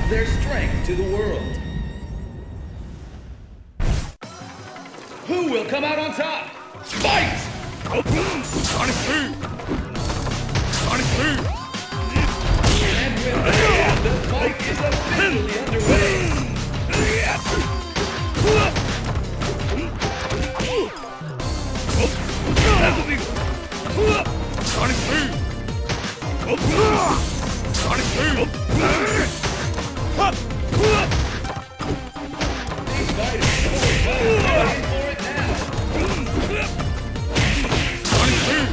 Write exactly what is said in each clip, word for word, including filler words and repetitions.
their strength to the world. Who will come out on top? Fight! Sonic Boom! Sonic Boom! And with that, the fight is officially underway. Sonic Boom! Sonic Boom! These fighters are fighting for it now. Sonic Boom!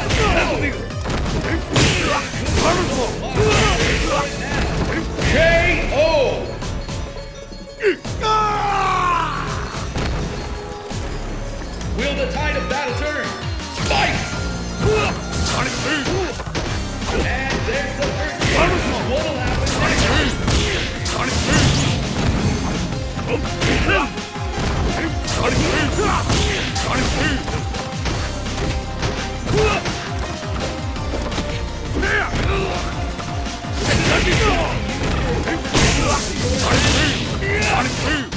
K O! Will the tide of battle turn? Fight! Sonic Boom! And there's the first game. What'll happen Sonic next? Boom! Sonic Boom! Sonic Boom! Sonic Boom! Sonic Boom!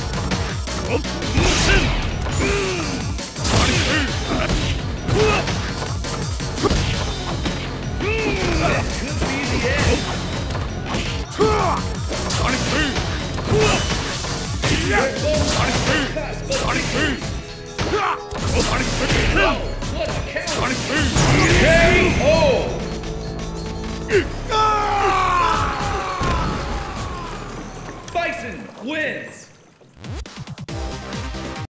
Sonic Boom! This could be the end. Sonic Boom! They're both Sonic Boom! fast, but Sonic Boom! Sonic Boom! what a counter! Sonic Boom! K O! Bison wins!